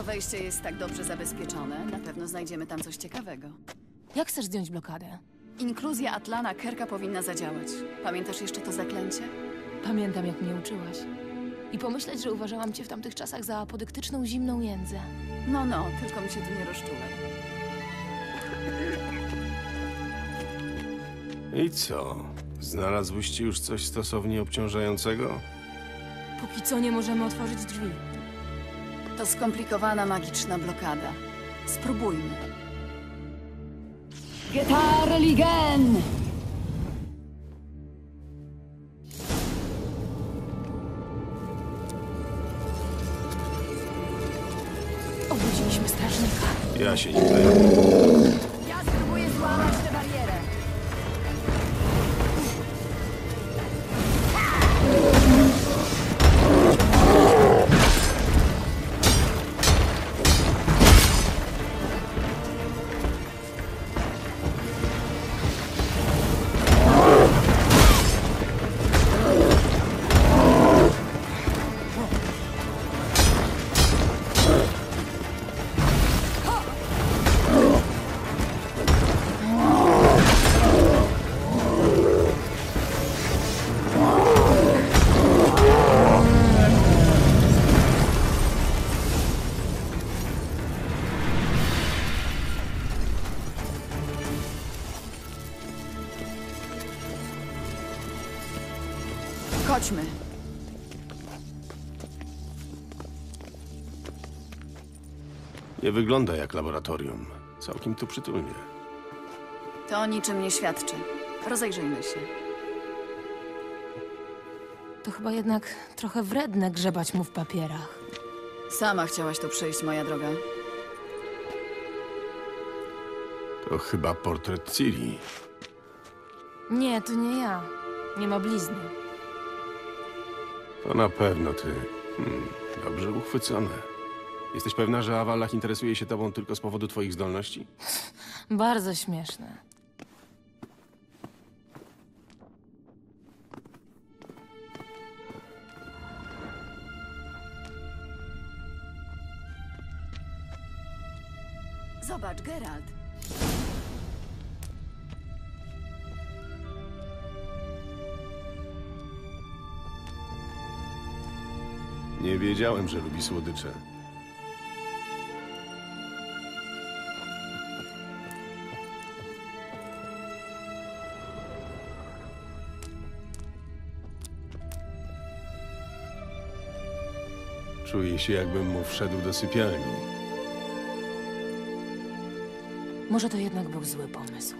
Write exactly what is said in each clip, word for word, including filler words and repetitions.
Skoro wejście jest tak dobrze zabezpieczone, na pewno znajdziemy tam coś ciekawego. Jak chcesz zdjąć blokadę? Inkluzja Atlana Kerka powinna zadziałać. Pamiętasz jeszcze to zaklęcie? Pamiętam, jak mnie uczyłaś. I pomyśleć, że uważałam cię w tamtych czasach za apodyktyczną, zimną jędzę. No, no, tylko mi się tu nie rozczulaj. I co? Znalazłyście już coś stosownie obciążającego? Póki co nie możemy otworzyć drzwi. To skomplikowana, magiczna blokada. Spróbujmy. Getar Ligen! Obudziliśmy strażnika. Ja się nie zajmę. Ja spróbuję złamać tę barierę. Chodźmy. Nie wygląda jak laboratorium. Całkiem tu przytulnie. To o niczym nie świadczy. Rozejrzyjmy się. To chyba jednak trochę wredne grzebać mu w papierach. Sama chciałaś tu przyjść, moja droga. To chyba portret Ciri. Nie, to nie ja. Nie ma blizny. To na pewno ty. Hmm, dobrze uchwycone. Jesteś pewna, że Avalach interesuje się tobą tylko z powodu twoich zdolności? Bardzo śmieszne. Zobacz, Geralt. Nie wiedziałem, że lubi słodycze. Czuję się, jakbym mu wszedł do sypialni. Może to jednak był zły pomysł.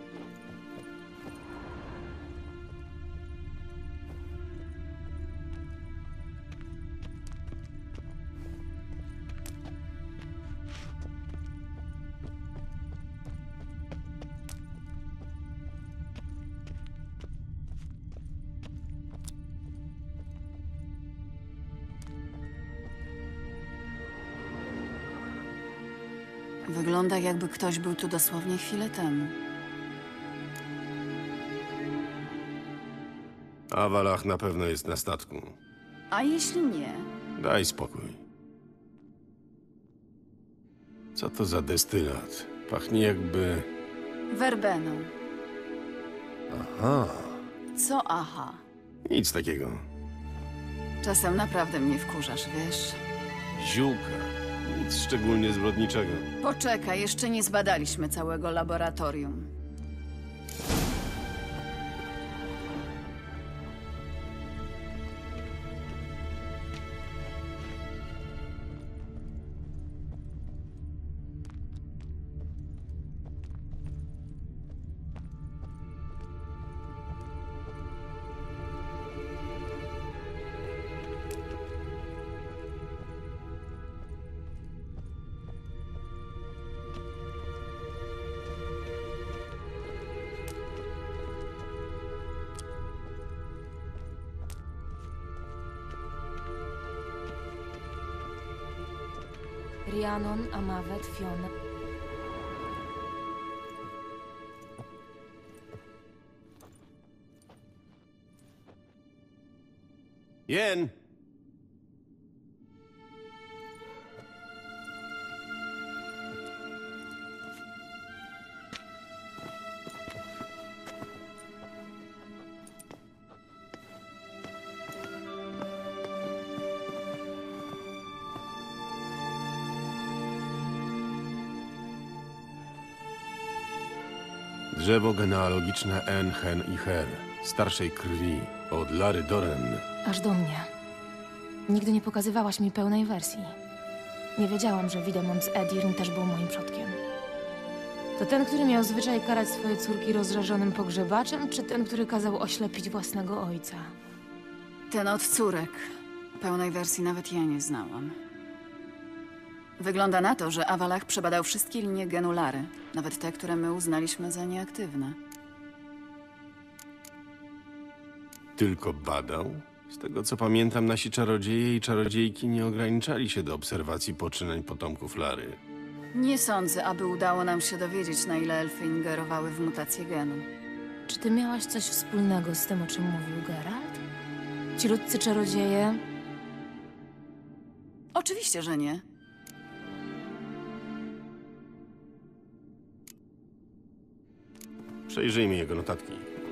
Wygląda, jakby ktoś był tu dosłownie chwilę temu. Avalach na pewno jest na statku. A jeśli nie? Daj spokój. Co to za destylat? Pachnie jakby... Werbeną. Aha. Co aha? Nic takiego. Czasem naprawdę mnie wkurzasz, wiesz? Ziółka. Nic szczególnie zbrodniczego. Poczekaj, jeszcze nie zbadaliśmy całego laboratorium. Rhiannon, Amavet, Fiona. Jen! Drzewo genealogiczne En, Hen i Her, starszej krwi, od Lary Doren. Aż do mnie. Nigdy nie pokazywałaś mi pełnej wersji. Nie wiedziałam, że Widemont z Edirn też był moim przodkiem. To ten, który miał zwyczaj karać swoje córki rozżarzonym pogrzebaczem, czy ten, który kazał oślepić własnego ojca? Ten od córek. Pełnej wersji nawet ja nie znałam. Wygląda na to, że Avalach przebadał wszystkie linie genu Lary, nawet te, które my uznaliśmy za nieaktywne. Tylko badał? Z tego co pamiętam, nasi czarodzieje i czarodziejki nie ograniczali się do obserwacji poczynań potomków Lary. Nie sądzę, aby udało nam się dowiedzieć, na ile elfy ingerowały w mutację genu. Czy ty miałaś coś wspólnego z tym, o czym mówił Geralt? Ci ludcy czarodzieje... Oczywiście, że nie. Przejrzyjmy jego notatki.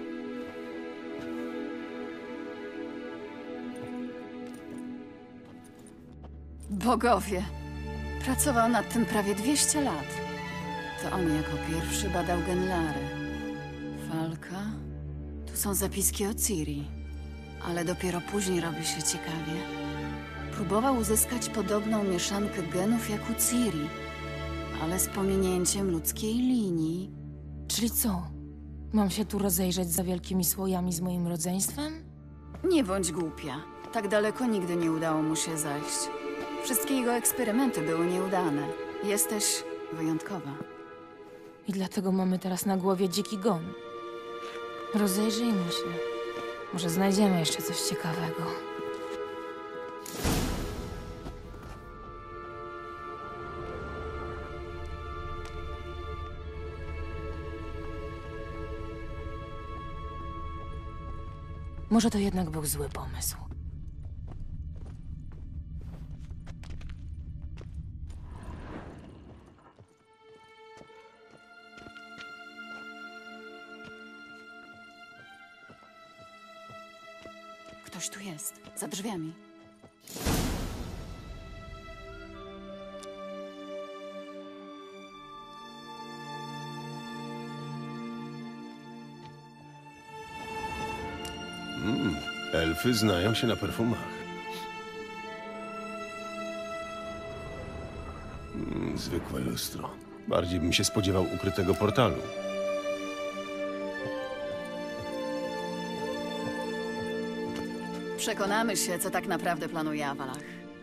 Bogowie! Pracował nad tym prawie dwieście lat. To on jako pierwszy badał gen Lary. Falka? Tu są zapiski o Ciri. Ale dopiero później robi się ciekawie. Próbował uzyskać podobną mieszankę genów jak u Ciri, ale z pominięciem ludzkiej linii. Czyli co? Mam się tu rozejrzeć za wielkimi słojami z moim rodzeństwem? Nie bądź głupia. Tak daleko nigdy nie udało mu się zajść. Wszystkie jego eksperymenty były nieudane. Jesteś wyjątkowa. I dlatego mamy teraz na głowie dziki gon. Rozejrzyjmy się. Może znajdziemy jeszcze coś ciekawego. Może to jednak był zły pomysł. Ktoś tu jest, za drzwiami. Mm, elfy znają się na perfumach. Mm, zwykłe lustro. Bardziej bym się spodziewał ukrytego portalu. Przekonamy się, co tak naprawdę planuje Avalach.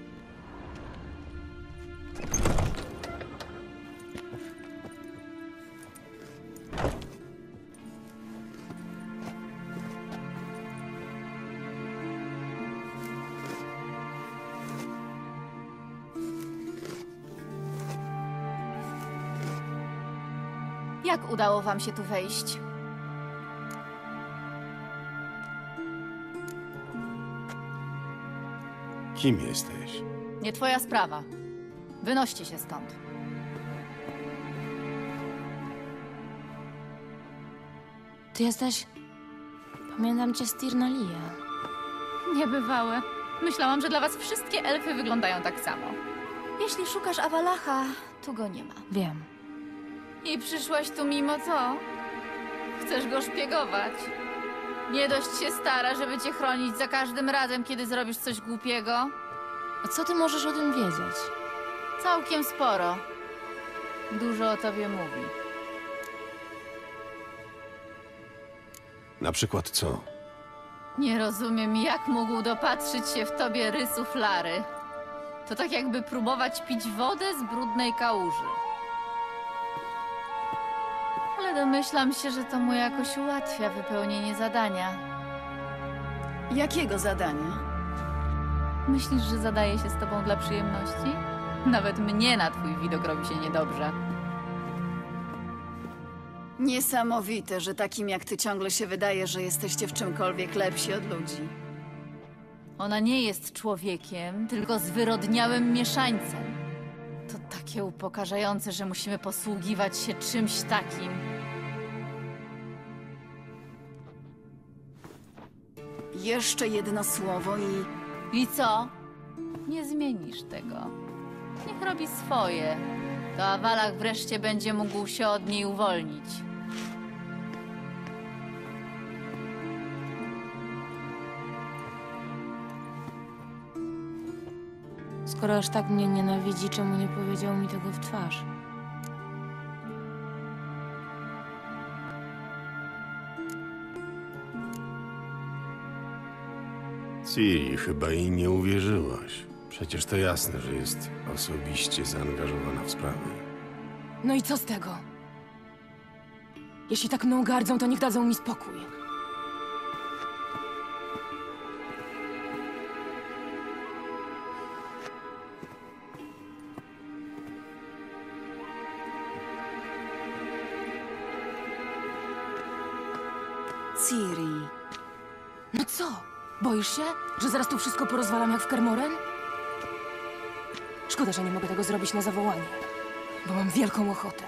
Jak udało wam się tu wejść? Kim jesteś? Nie twoja sprawa. Wynoście się stąd. Ty jesteś... Pamiętam cię z Tirnalia. Niebywałe. Myślałam, że dla was wszystkie elfy wyglądają tak samo. Jeśli szukasz Avalacha, tu go nie ma. Wiem. I przyszłaś tu mimo co? Chcesz go szpiegować? Nie dość się stara, żeby cię chronić za każdym razem, kiedy zrobisz coś głupiego? A co ty możesz o tym wiedzieć? Całkiem sporo. Dużo o tobie mówi. Na przykład co? Nie rozumiem, jak mógł dopatrzyć się w tobie rysów Lary. To tak jakby próbować pić wodę z brudnej kałuży. Ale domyślam się, że to mu jakoś ułatwia wypełnienie zadania. Jakiego zadania? Myślisz, że zadaje się z tobą dla przyjemności? Nawet mnie na twój widok robi się niedobrze. Niesamowite, że takim jak ty ciągle się wydaje, że jesteście w czymkolwiek lepsi od ludzi. Ona nie jest człowiekiem, tylko zwyrodniałym mieszańcem. To takie upokarzające, że musimy posługiwać się czymś takim. Jeszcze jedno słowo i... I co? Nie zmienisz tego. Niech robi swoje. To Avalach wreszcie będzie mógł się od niej uwolnić. Skoro aż tak mnie nienawidzi, czemu nie powiedział mi tego w twarz? Ciri, chyba jej nie uwierzyłaś. Przecież to jasne, że jest osobiście zaangażowana w sprawy. No i co z tego? Jeśli tak mną gardzą, to niech dadzą mi spokój. Ciri, No co? Boisz się, że zaraz tu wszystko porozwalam jak w Kermoren? Szkoda, że nie mogę tego zrobić na zawołanie, bo mam wielką ochotę.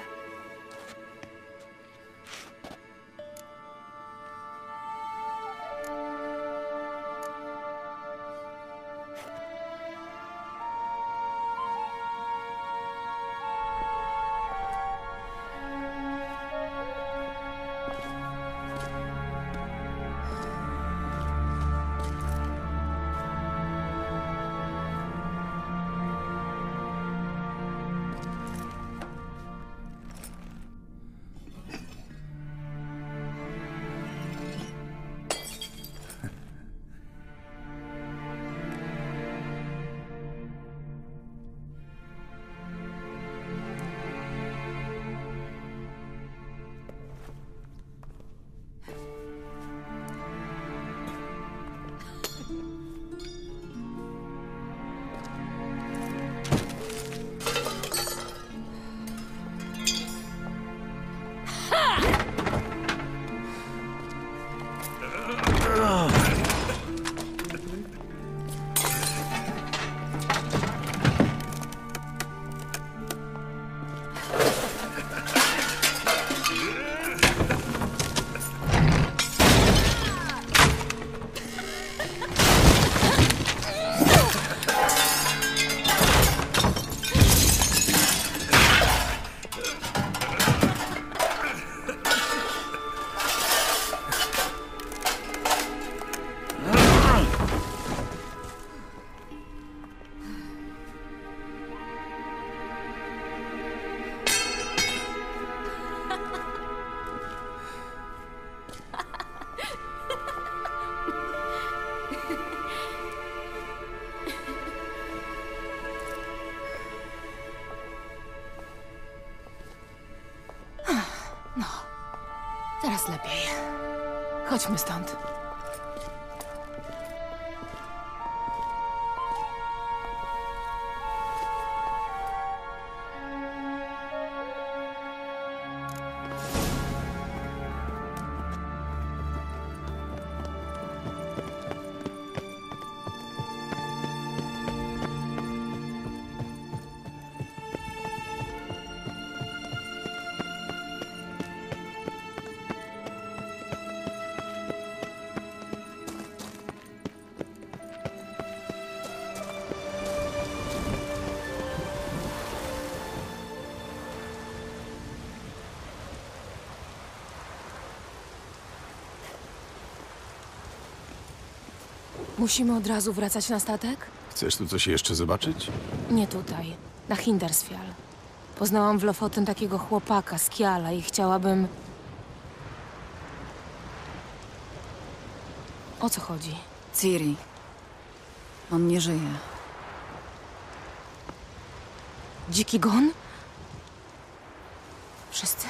Teraz lepiej. Chodźmy stąd. Musimy od razu wracać na statek? Chcesz tu coś jeszcze zobaczyć? Nie tutaj, na Hindarsfjall. Poznałam w Lofoten takiego chłopaka z Kiala i chciałabym... O co chodzi? Ciri. On nie żyje. Dziki gon? Wszyscy?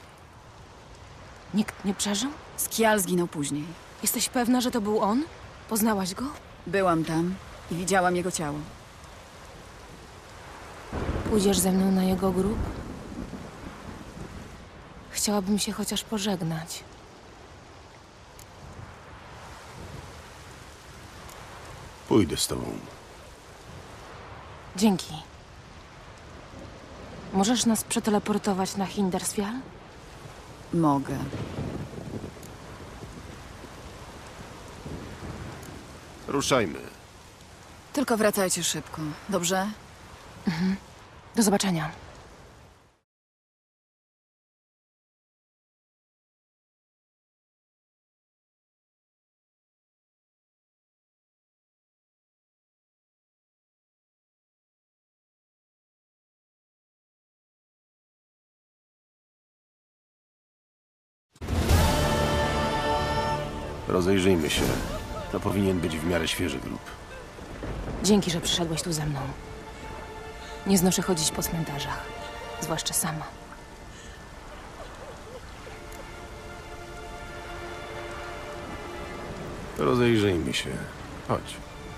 Nikt nie przeżył? Skial zginął później. Jesteś pewna, że to był on? Poznałaś go? Byłam tam i widziałam jego ciało. Pójdziesz ze mną na jego grób? Chciałabym się chociaż pożegnać. Pójdę z tobą. Dzięki. Możesz nas przeteleportować na Hindarsfjall? Mogę. Ruszajmy. Tylko wracajcie szybko, dobrze? Do zobaczenia. Rozejrzyjmy się. To powinien być w miarę świeży grób. Dzięki, że przyszedłeś tu ze mną. Nie znoszę chodzić po cmentarzach. Zwłaszcza sama. Rozejrzyjmy się. Chodź.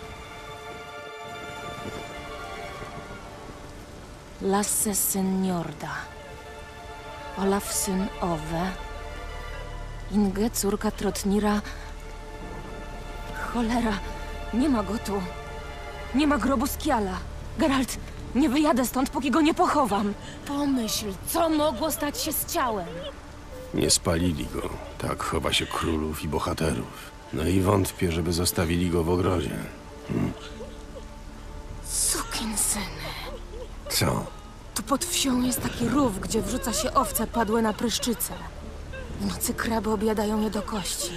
Lasse syn Njorda. Olaf syn Ove. Inge, córka Trotnira. Cholera, nie ma go tu. Nie ma grobu Skjala. Geralt, nie wyjadę stąd, póki go nie pochowam. Pomyśl, co mogło stać się z ciałem? Nie spalili go. Tak chowa się królów i bohaterów. No i wątpię, żeby zostawili go w ogrodzie. Hmm. Sukinsyny. Co? Tu pod wsią jest taki rów, gdzie wrzuca się owce padłe na pryszczyce. W nocy kraby objadają je do kości.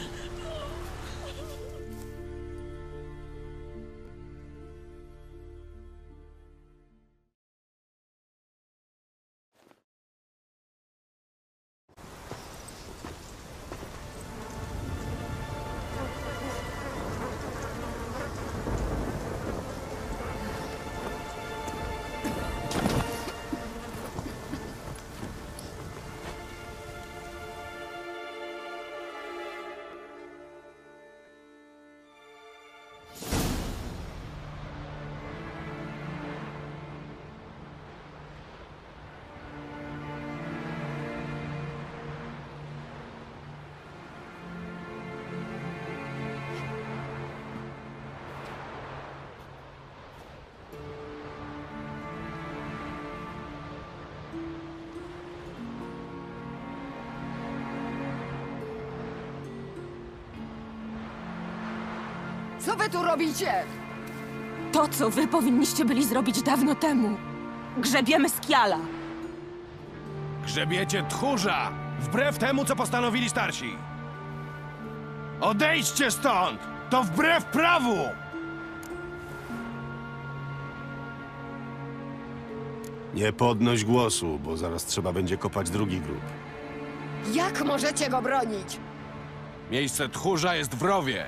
Co wy tu robicie? To, co wy powinniście byli zrobić dawno temu. Grzebiemy Skjala. Grzebiecie tchórza! Wbrew temu, co postanowili starsi! Odejdźcie stąd! To wbrew prawu! Nie podnoś głosu, bo zaraz trzeba będzie kopać drugi grób. Jak możecie go bronić? Miejsce tchórza jest w rowie.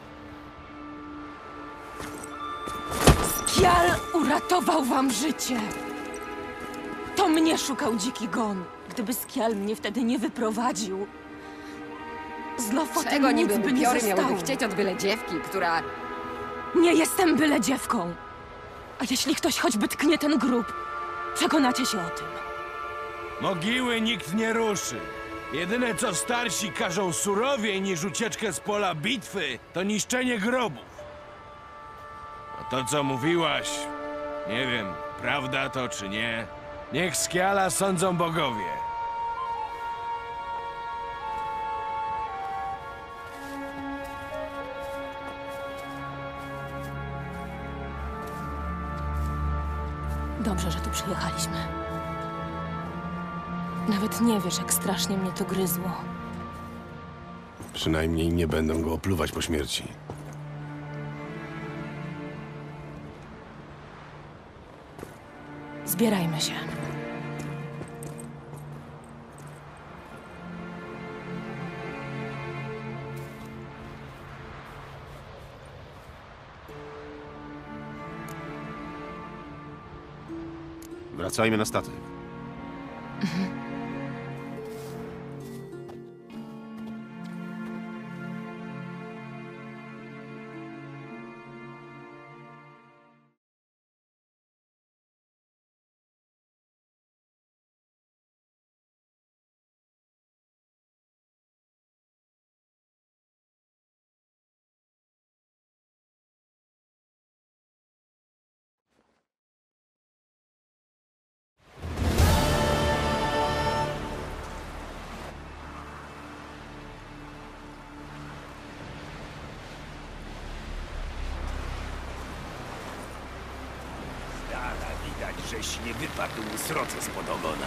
Skjal uratował wam życie. To mnie szukał dziki gon. Gdyby Skjal mnie wtedy nie wyprowadził, z Lofoten Czego nic niby by nie upiory zostało. miałyby chcieć od byle dziewki, która... Nie jestem byle dziewką. A jeśli ktoś choćby tknie ten grób, przekonacie się o tym. Mogiły nikt nie ruszy. Jedyne, co starsi każą surowiej niż ucieczkę z pola bitwy, to niszczenie grobów. A to, co mówiłaś, nie wiem, prawda to czy nie, niech Skjala sądzą bogowie. Dobrze, że tu przyjechaliśmy. Nawet nie wiesz, jak strasznie mnie to gryzło. Przynajmniej nie będą go opluwać po śmierci. Zbierajmy się. Wracajmy na statek. Widać, żeś nie wypadł sroce spod ogona.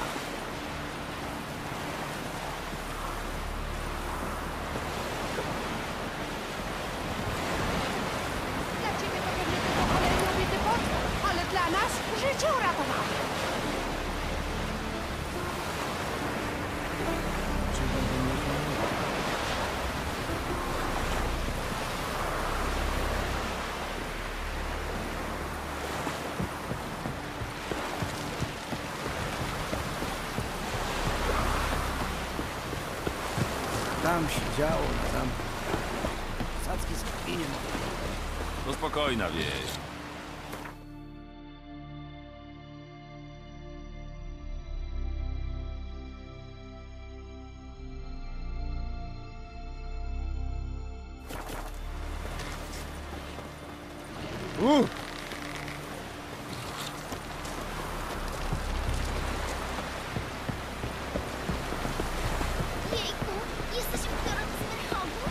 Dla ciebie to pewnie tylko cholernie ubity potwór, ale dla nas życie uratowało. tam się działo na zamku? Sadzki z kamieniem. To spokojna wieś. Uh! Jejku, jesteś aktorem z Merchowu?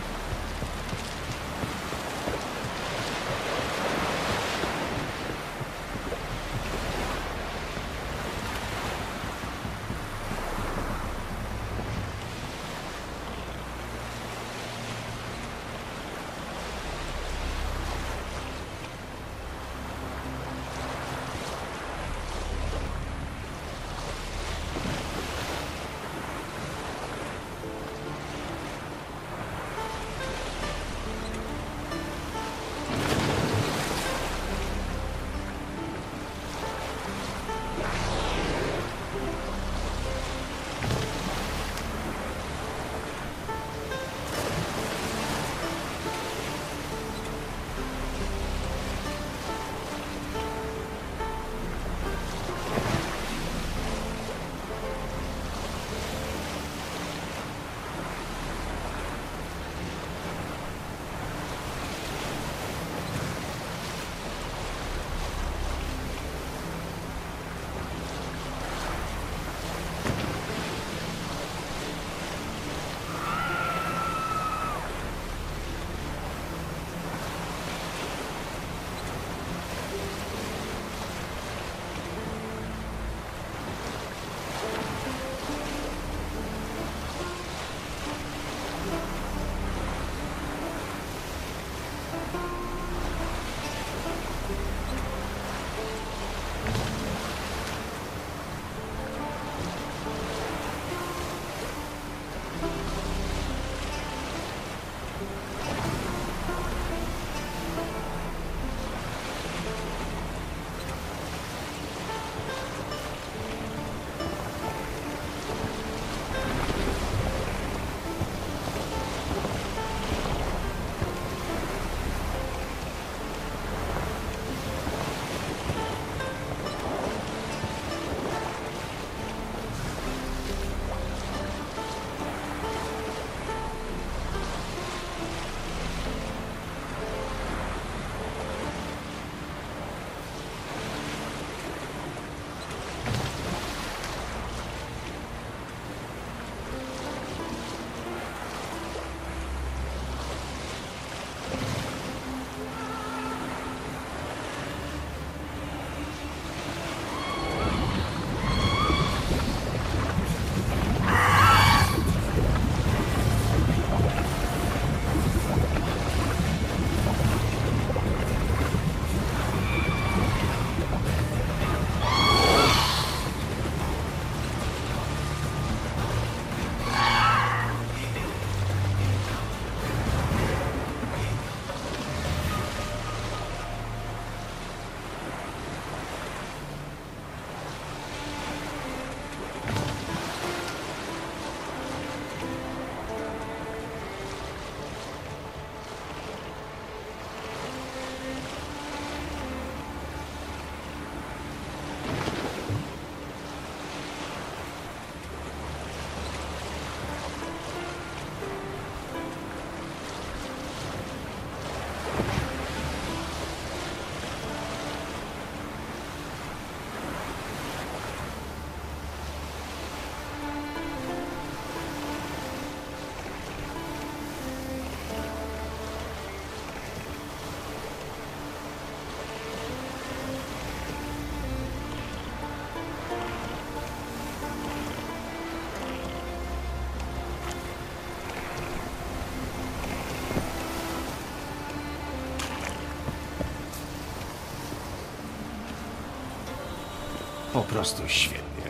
Po prostu świetnie.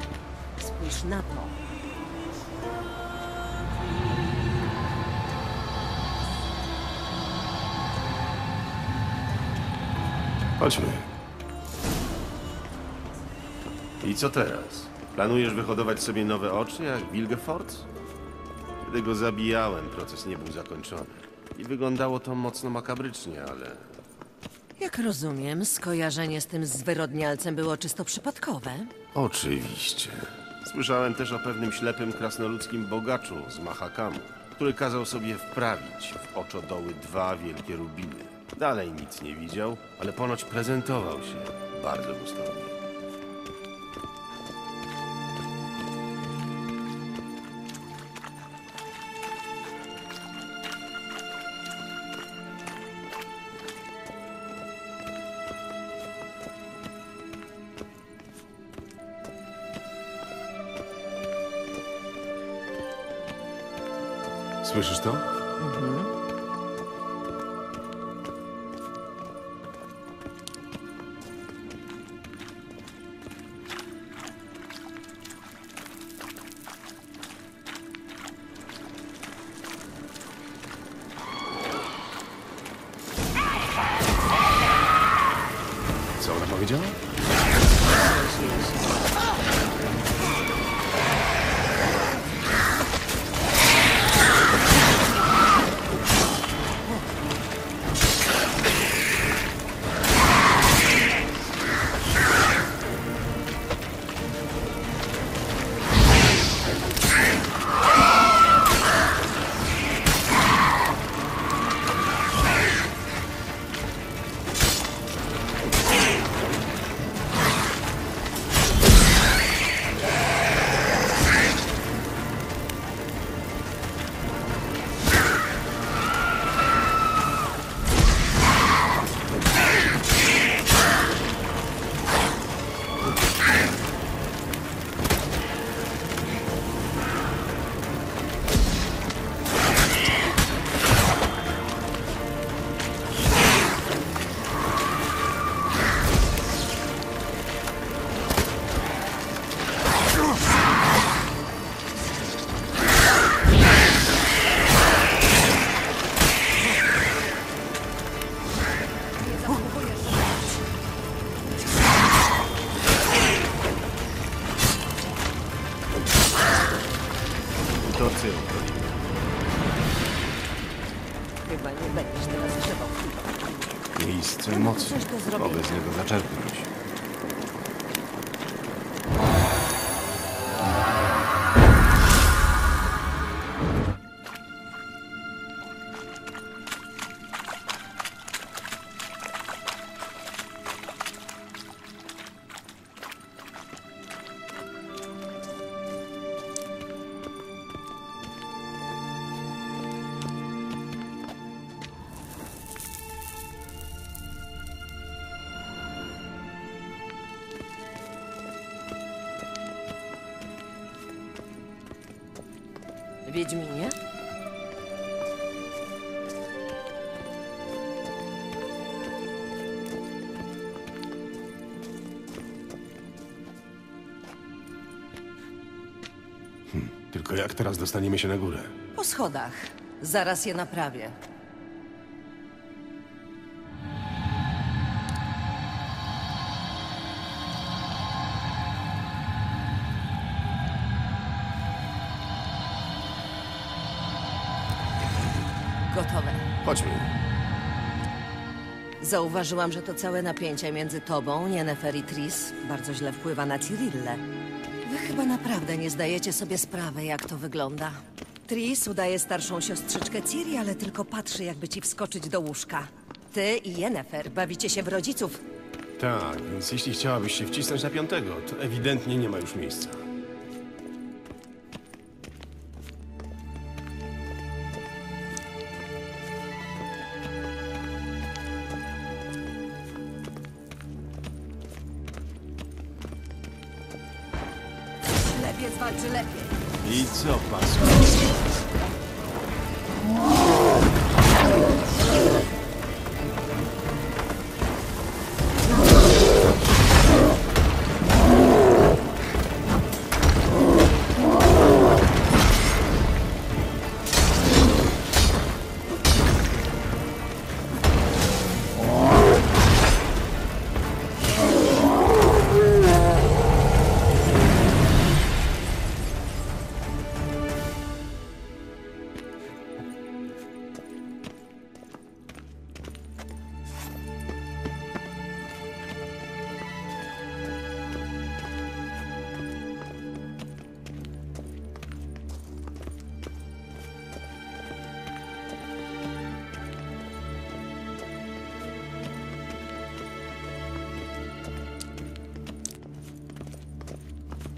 Spójrz na to. Chodźmy. I co teraz? Planujesz wyhodować sobie nowe oczy jak Wilgefortz? Kiedy go zabijałem, proces nie był zakończony. I wyglądało to mocno makabrycznie, ale... Jak rozumiem, skojarzenie z tym zwyrodnialcem było czysto przypadkowe. Oczywiście. Słyszałem też o pewnym ślepym krasnoludzkim bogaczu z Mahakamu, który kazał sobie wprawić w oczodoły dwa wielkie rubiny. Dalej nic nie widział, ale ponoć prezentował się bardzo gustownie. Słyszysz to? Mhm. Co ona powiedziała? To cyrk. Chyba nie będziesz teraz grzebał. Miejsce mocy. Coś do zrobienia. Mogę z niego zaczerpnąć. Wiedźminie? Tylko jak teraz dostaniemy się na górę? Po schodach. Zaraz je naprawię. Gotowe. Chodźmy. Zauważyłam, że to całe napięcie między tobą, Yennefer i Triss bardzo źle wpływa na Cyrillę. Wy chyba naprawdę nie zdajecie sobie sprawy, jak to wygląda. Triss udaje starszą siostrzyczkę Ciri, ale tylko patrzy, jakby ci wskoczyć do łóżka. Ty i Yennefer bawicie się w rodziców. Tak, więc jeśli chciałabyś się wcisnąć na piątego, to ewidentnie nie ma już miejsca. Lepiej walczy lepiej. I co, pasu?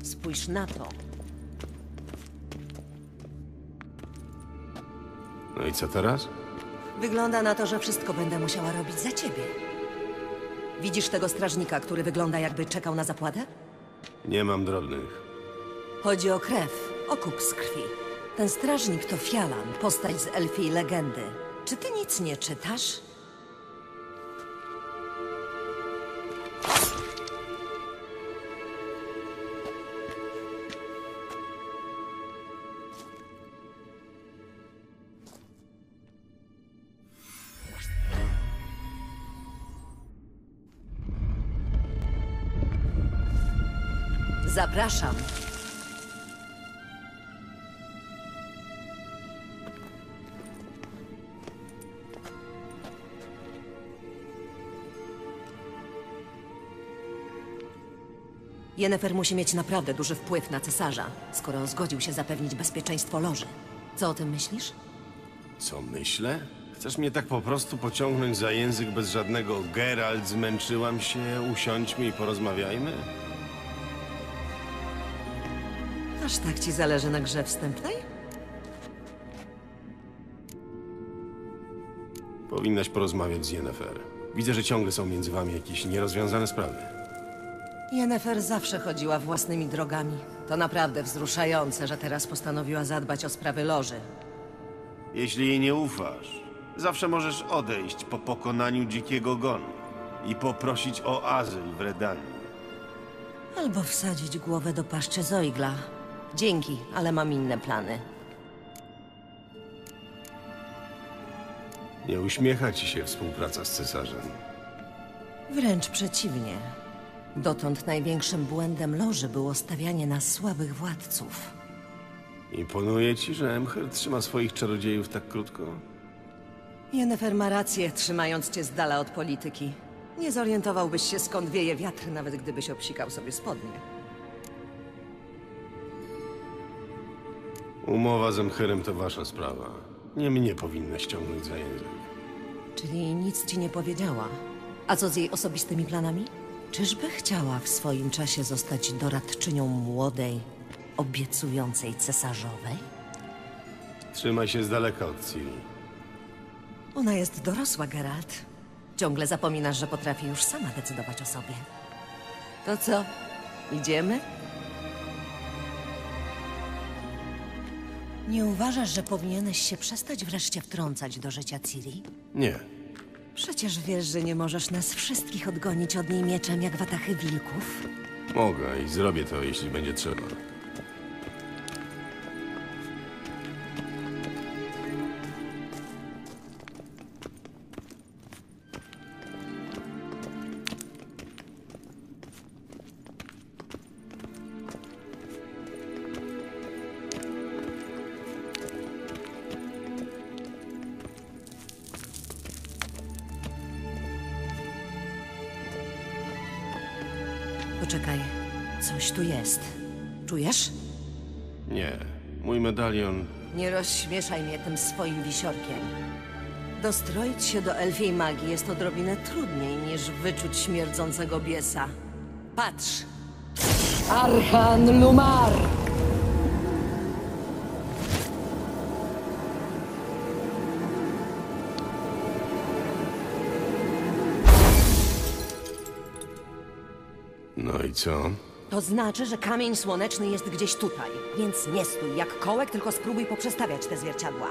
Spójrz na to. No i co teraz? Wygląda na to, że wszystko będę musiała robić za ciebie. Widzisz tego strażnika, który wygląda jakby czekał na zapłatę? Nie mam drobnych. Chodzi o krew, o kup z krwi. Ten strażnik to Fialan, postać z elfiej legendy. Czy ty nic nie czytasz? Zapraszam. Yennefer musi mieć naprawdę duży wpływ na cesarza, skoro zgodził się zapewnić bezpieczeństwo loży. Co o tym myślisz? Co myślę? Chcesz mnie tak po prostu pociągnąć za język bez żadnego Geralt, zmęczyłam się, usiądźmy i porozmawiajmy? Aż tak ci zależy na grze wstępnej? Powinnaś porozmawiać z Yennefer. Widzę, że ciągle są między wami jakieś nierozwiązane sprawy. Yennefer zawsze chodziła własnymi drogami. To naprawdę wzruszające, że teraz postanowiła zadbać o sprawy loży. Jeśli jej nie ufasz, zawsze możesz odejść po pokonaniu dzikiego gonu i poprosić o azyl w Redanii. Albo wsadzić głowę do paszczy Zoigla. Dzięki, ale mam inne plany. Nie uśmiecha ci się współpraca z cesarzem. Wręcz przeciwnie. Dotąd największym błędem loży było stawianie na słabych władców. Imponuje ci, że Emhyr trzyma swoich czarodziejów tak krótko? Yennefer ma rację, trzymając cię z dala od polityki. Nie zorientowałbyś się, skąd wieje wiatr, nawet gdybyś obsikał sobie spodnie. Umowa z Emhyrem to wasza sprawa. Nie mnie powinnaś ściągnąć za język. Czyli nic ci nie powiedziała. A co z jej osobistymi planami? Czyżby chciała w swoim czasie zostać doradczynią młodej, obiecującej cesarzowej? Trzymaj się z daleka od Ciri. Ona jest dorosła, Geralt. Ciągle zapominasz, że potrafi już sama decydować o sobie. To co? Idziemy? Nie uważasz, że powinieneś się przestać wreszcie wtrącać do życia Ciri? Nie. Przecież wiesz, że nie możesz nas wszystkich odgonić od niej mieczem jak watachy wilków. Mogę i zrobię to, jeśli będzie trzeba. Poczekaj, coś tu jest. Czujesz? Nie. Mój medalion... Nie rozśmieszaj mnie tym swoim wisiorkiem. Dostroić się do elfiej magii jest odrobinę trudniej niż wyczuć śmierdzącego biesa. Patrz! Archan Lumar! No i co? To znaczy, że kamień słoneczny jest gdzieś tutaj. Więc nie stój jak kołek, tylko spróbuj poprzestawiać te zwierciadła.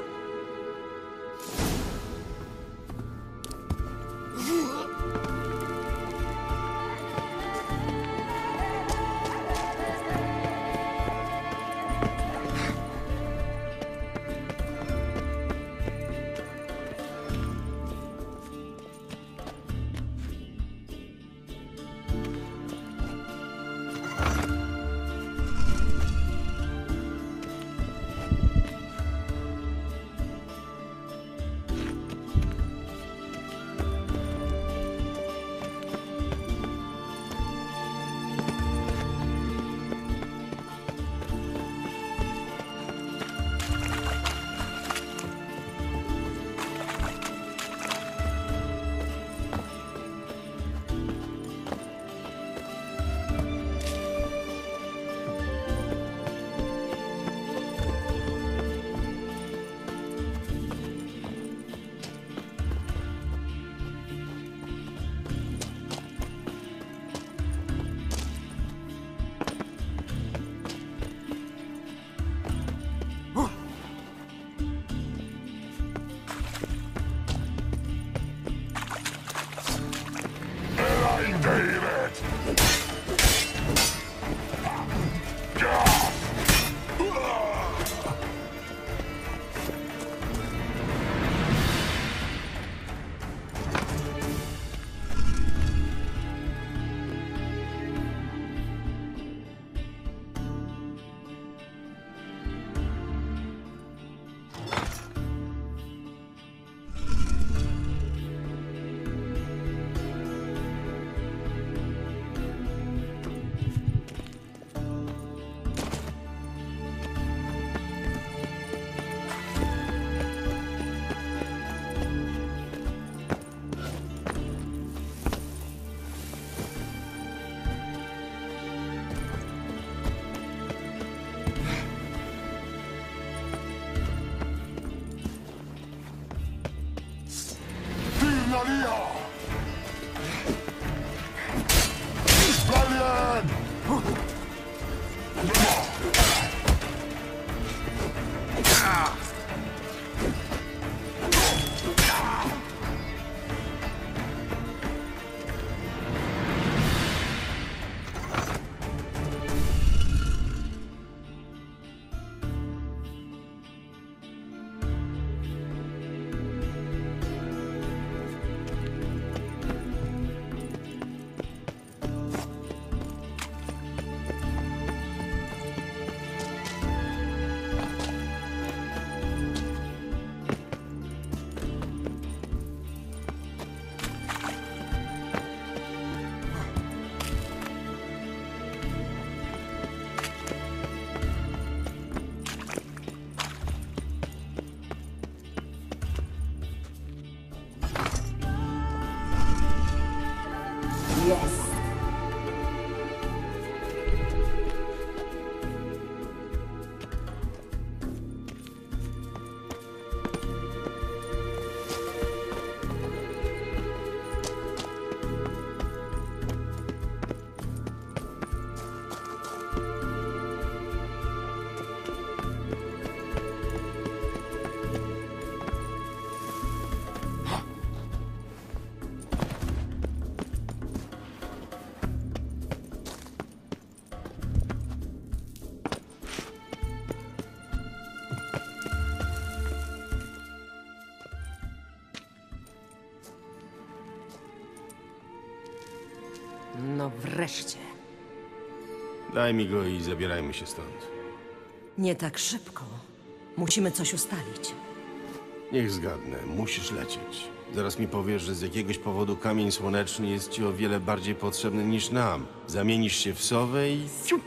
No wreszcie. Daj mi go i zabierajmy się stąd. Nie tak szybko. Musimy coś ustalić. Niech zgadnę, musisz lecieć. Zaraz mi powiesz, że z jakiegoś powodu kamień słoneczny jest ci o wiele bardziej potrzebny niż nam. Zamienisz się w sowę i... Ciu!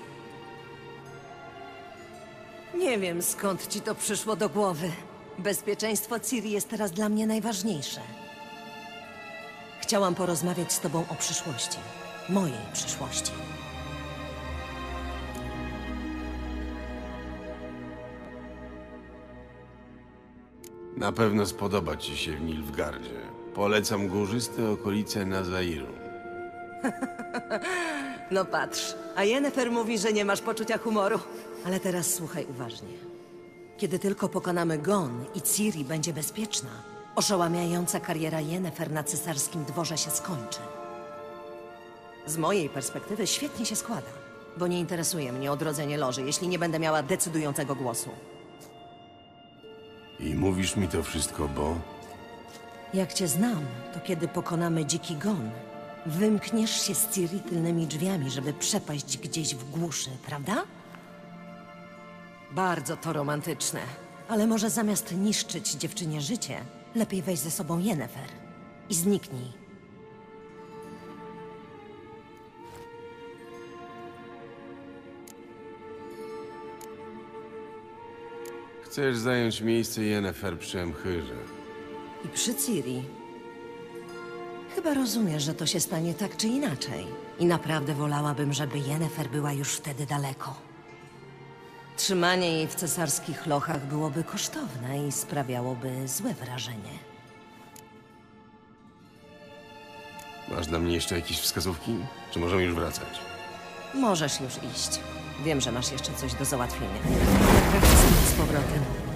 Nie wiem, skąd ci to przyszło do głowy. Bezpieczeństwo Ciri jest teraz dla mnie najważniejsze. Chciałam porozmawiać z tobą o przyszłości. Mojej przyszłości. Na pewno spodoba ci się w Nilfgaardzie. Polecam górzyste okolice Nazairu. No patrz, a Yennefer mówi, że nie masz poczucia humoru. Ale teraz słuchaj uważnie. Kiedy tylko pokonamy Gon i Ciri będzie bezpieczna, oszałamiająca kariera Yennefer na cesarskim dworze się skończy. Z mojej perspektywy świetnie się składa, bo nie interesuje mnie odrodzenie loży, jeśli nie będę miała decydującego głosu. I mówisz mi to wszystko, bo... Jak cię znam, to kiedy pokonamy dziki Gon, wymkniesz się z Ciri tylnymi drzwiami, żeby przepaść gdzieś w głuszy, prawda? Bardzo to romantyczne, ale może zamiast niszczyć dziewczynie życie, lepiej weź ze sobą Yennefer i zniknij. Chcesz zająć miejsce Yennefer przy Emhyrze. I przy Ciri. Chyba rozumiesz, że to się stanie tak czy inaczej. I naprawdę wolałabym, żeby Yennefer była już wtedy daleko. Trzymanie jej w cesarskich lochach byłoby kosztowne i sprawiałoby złe wrażenie. Masz dla mnie jeszcze jakieś wskazówki? Czy możemy już wracać? Możesz już iść. Wiem, że masz jeszcze coś do załatwienia. Wracamy z powrotem.